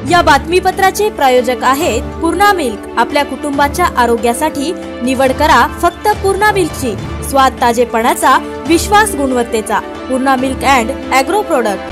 या बातमीपत्राचे प्रायोजक आहेत पूर्णा मिल्क। आपल्या कुटुंबाच्या आरोग्यासाठी निवड करा फक्त पूर्णा मिल्कची। स्वाद ताजेपणाचा, विश्वास गुणवत्तेचा। Purna milk and agro product.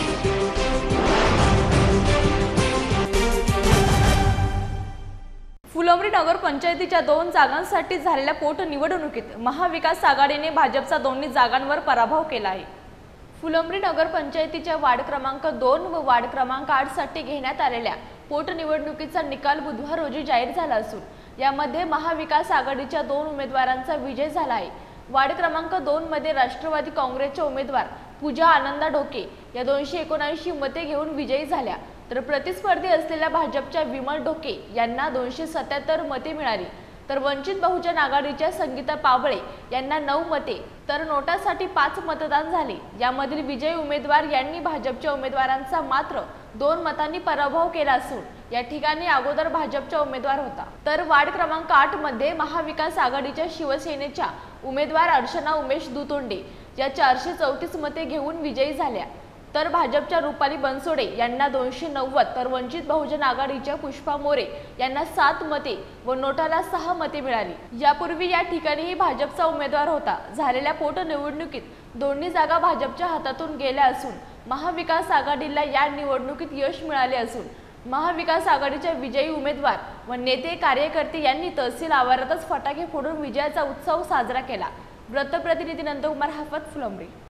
Phulambri नगर पंचायतीच्या 2 जागांसाठी झालेल्या पोटनिवडणुकीत महाविकास आघाडीने भाजपचा दोन्ही जागांवर पराभव केला आहे। फुलंब्री नगर पंचायतीच्या वार्ड क्रमांक 2 व वार्ड क्रमांक 8 साठी घेण्यात आलेल्या पोटनिवडणुकीचा निकाल बुधवार रोजी जाहीर झाला असून यामध्ये महाविकास आघाडीच्या 2 उमेदवारांचा विजय झाला आहे। वार्ड क्रमांक 2 मध्ये राष्ट्रवादी काँग्रेसच्या उमेदवार पूजा आनंदा ढोके या 279 मते घेऊन विजयी झाल्या, तर प्रतिस्पर्धी असलेल्या भाजपच्या विमल ढोके यांना 277 मते मिळाली, तर वंचित बहुजन आघाडीच्या संगीता पावळे यांना 9 मते, तर नोटासाठी 5 मतदान झाले। यामधील विजयी उमेदवार यांनी भाजपच्या उमेदवारांचा मात्र 2 मतांनी पराभव केला असून या ठिकाणी अगोदर भाजपचा उमेदवार होता। तर वार्ड क्रमांक 8 मध्ये महाविकास आघाडीच्या शिवसेनेच्या उमेदवार अर्चना उमेश दुतोंडे या 434 मते घेऊन विजयी झाल्या, तर भाजपच्या रुपाली बनसोडे यांना 290, तर वंचित बहुजन आघाडीच्या पुष्पा मोरे यांना 7 मते व नोटाला 6 मते मिळाली। यापूर्वी या ठिकाणीही भाजपचा उमेदवार होता। झालेल्या पोटनिवडणुकीत दोन्ही जागा भाजपच्या हातातून गेल्या असून महाविकास आघाडीला या निवडणुकीत यश मिळाले असून महाविकास आघाडीच्या विजयी उमेदवार व नेते कार्यकर्ते यांनी तहसील आवारातच फटाके फोडून विजयाचा उत्सव साजरा केला। वृत्तप्रतिनिधी नंदकुमार हाफत, फुलंब्री।